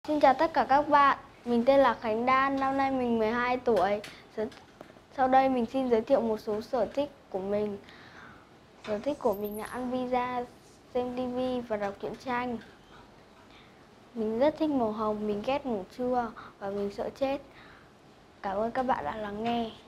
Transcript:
Xin chào tất cả các bạn, mình tên là Khánh Đan, năm nay mình 12 tuổi. Sau đây mình xin giới thiệu một số sở thích của mình. Sở thích của mình là ăn pizza, xem tivi và đọc truyện tranh. Mình rất thích màu hồng, mình ghét ngủ trưa và mình sợ chết. Cảm ơn các bạn đã lắng nghe.